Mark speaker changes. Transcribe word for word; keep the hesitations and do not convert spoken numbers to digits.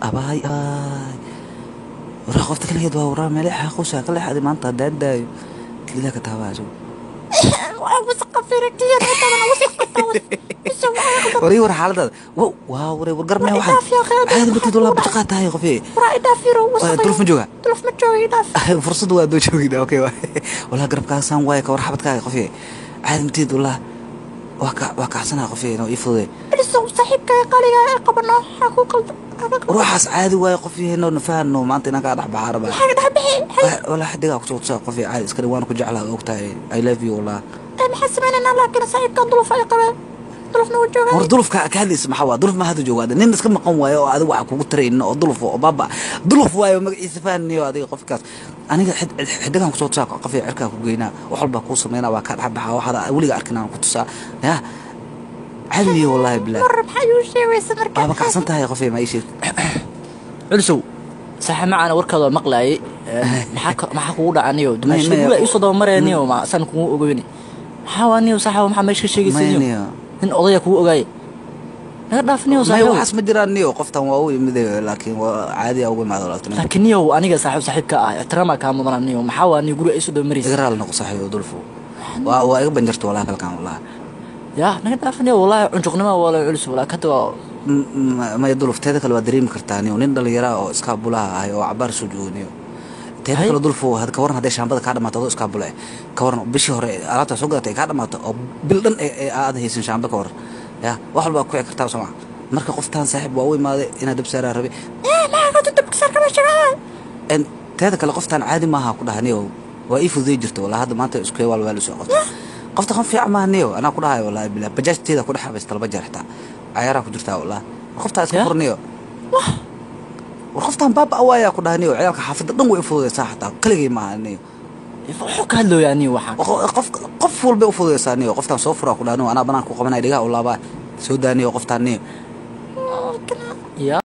Speaker 1: أباي أباي ورا قفتك اللي يدوا ورا مليح خوشة كل حد ما أنت داد داي كذا كتابة شو
Speaker 2: وثق في ركتير حتى أنا وثق كتاوس
Speaker 1: وري ورا حالة واو واو وري ورقرمي واحد
Speaker 2: داف يا أخي
Speaker 1: هذا بكي دولا بتقات هاي قفي
Speaker 2: ورا دافيرو وثق
Speaker 1: دولف مجوها
Speaker 2: دولف مجوي داف
Speaker 1: فرصة waa doo joogida okay wala garabkaasan way ka war xabadkaaga qofay caad mteed wala waa ka waa ka xasana qofay inoo ifuday
Speaker 2: بلسو صاحبك قالي قبلنا حكو قلب
Speaker 1: ruuxaas caadi way qofay inoo nafaano maanta inaan ka dhax baxaraba
Speaker 2: حاجة دحبحي
Speaker 1: wala xadiga ku soo soo qofay caadi iska waan ku jeclaa ogtahay I love you wala
Speaker 2: أنا حاسة أنا لكن صاحبك ضلف أي قبل ضلف نوجه
Speaker 1: war dulufka ka hadlaysa maxaa waa duluf ma hada joogaada nin iska maqan waayo oo adiga waxa kugu tareen oo duluf oo baba duluf waayo magaciisa faaniyo adiga qofkaas aniga xidigan ku soo taaq qofay cirka ku geynaa wax walba ku sameeyna waa ka dhaxbaxa waxa waliga arkinaan ku tusaa ya عادي والله بالله
Speaker 2: مر بحيوشي ويسمر
Speaker 1: بابا كحسن تاعي قفي ما يشيل
Speaker 3: علسو صح معنا وركض مقلاي محاك محاك ودا عنيو دمش بقول يسود مرينيو ما سن كو اوغيني حوانيو صح وما مش شيغيسينيو ان اوديا كو اوغاي لا دافنيو صح
Speaker 1: ما حس مديرانيو قفتان واو يمدي لكن عادي او ما دولتنا
Speaker 3: لكن يو انيغا صاحب صاحبك اه احترامك كان مدرانيو ما حواني غوري يسود مريس
Speaker 1: غرال نقو صاحب دولفو وا وا ايغ بنجرت ولا كلكان والله
Speaker 3: يا نغا دافنيو والله عنجقنما ولا علس ولا كتو
Speaker 1: ما يدولف تيدا كلا دريم كرتانيو نين دليرا او اسكابولا هاي او عبار سجونيو تيدا كلا دولفو هاد كورن هدي شامبada ka dhamaatay oo iskaabulay ka waran bishii hore alaabta soo gadatay ka dhamaatay oo bil dhan ee aad haysan shaamba ka war ya wax walba ku xigtaa soo marka qoftaan saaxiib waa u imaaday ina dab saara rabi
Speaker 2: ee ma ka dab saar kama shagaa
Speaker 1: en teeda kale qoftaan caadi ma aha ku dhahaniyo waa ii fuday jirto wala hadda maanta isku wal wal soo qofta qofta kan fiican ma haniyo ana ku dhahay wallahi bilaa bajaajteeda ku dhaxabay talba jarxta ayara ku jirtaa wallahi qofta iska furniyo
Speaker 2: wah
Speaker 1: qoftaan baab awaaya ku dhahaniyo ciyalka xaafada dhan way fuday saaxta kaligii ma haniyo
Speaker 3: wuxuu ka hadloo yaani waxa
Speaker 1: qof qof walba u fududeysaaniyo qoftaan soo fura ku dhahno ana banaan ku qabanay dhiga oo laaba soo daaniyo qoftaan niyo
Speaker 3: ya